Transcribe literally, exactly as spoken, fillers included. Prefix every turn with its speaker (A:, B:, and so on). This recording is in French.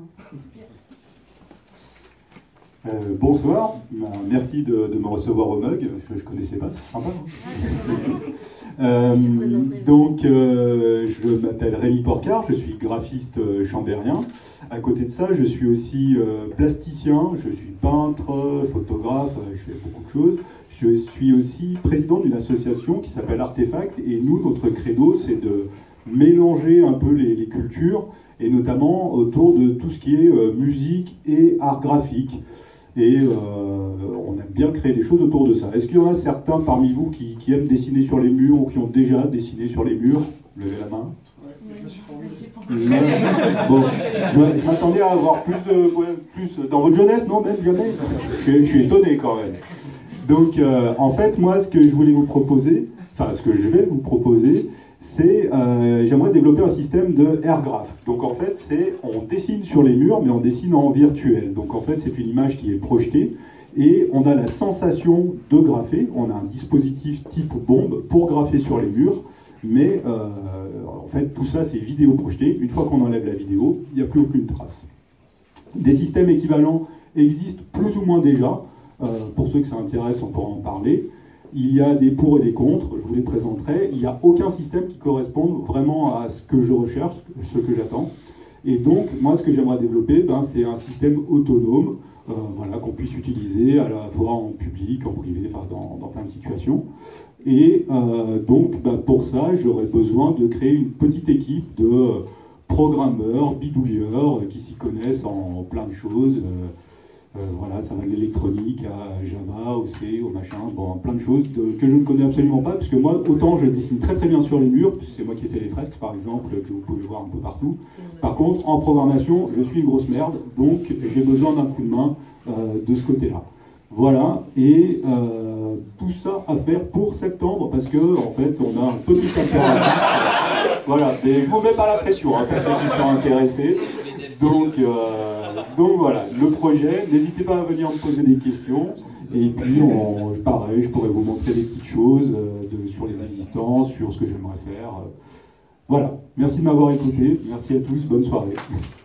A: Euh, bonsoir, merci de, de me recevoir au Mug, je ne connaissais pas, c'est sympa. Hein. euh, donc, euh, je m'appelle Rémi Porcard, je suis graphiste chambérien. À côté de ça, je suis aussi euh, plasticien, je suis peintre, photographe, je fais beaucoup de choses. Je suis aussi président d'une association qui s'appelle Artefact, et nous, notre credo, c'est de mélanger un peu les, les cultures, et notamment autour de tout ce qui est euh, musique et art graphique. Et euh, on aime bien créer des choses autour de ça. Est-ce qu'il y en a certains parmi vous qui, qui aiment dessiner sur les murs ou qui ont déjà dessiné sur les murs? Levez la main.
B: Ouais, je me suis pas envie.
A: Bon, je, je m'attendais à avoir plus de... Ouais, plus, dans votre jeunesse, non? Même jamais? Je, je suis étonné quand même. Donc, euh, en fait, moi, ce que je voulais vous proposer, enfin, ce que je vais vous proposer, c'est, euh, j'aimerais développer un système de airgraph. Donc en fait, c'est, on dessine sur les murs, mais on dessine en virtuel. Donc en fait, c'est une image qui est projetée, et on a la sensation de graffer. On a un dispositif type bombe pour graffer sur les murs, mais euh, en fait, tout ça, c'est vidéo projetée. Une fois qu'on enlève la vidéo, il n'y a plus aucune trace. Des systèmes équivalents existent plus ou moins déjà. Euh, pour ceux que ça intéresse, on pourra en parler. Il y a des pour et des contre, je vous les présenterai. Il n'y a aucun système qui corresponde vraiment à ce que je recherche, ce que j'attends. Et donc, moi, ce que j'aimerais développer, ben, c'est un système autonome, euh, voilà, qu'on puisse utiliser à la fois en public, en privé, enfin, dans, dans plein de situations. Et euh, donc, ben, pour ça, j'aurais besoin de créer une petite équipe de programmeurs, bidouilleurs, euh, qui s'y connaissent en plein de choses. Euh, Euh, voilà, ça va de l'électronique à Java, au C, au machin, bon, plein de choses de, que je ne connais absolument pas, parce que moi, autant je dessine très très bien sur les murs, puisque c'est moi qui ai fait les fresques, par exemple, que vous pouvez voir un peu partout. Par contre, en programmation, je suis une grosse merde, donc j'ai besoin d'un coup de main euh, de ce côté-là. Voilà, et euh, tout ça à faire pour septembre, parce que, en fait, on a un petit impératif. Voilà, mais je vous mets pas la pression, hein, pour ceux qui sont intéressés. Donc, euh, donc voilà, le projet, n'hésitez pas à venir me poser des questions, et puis on, pareil, je pourrais vous montrer des petites choses euh, de, sur les existences, sur ce que j'aimerais faire. Voilà, merci de m'avoir écouté, merci à tous, bonne soirée.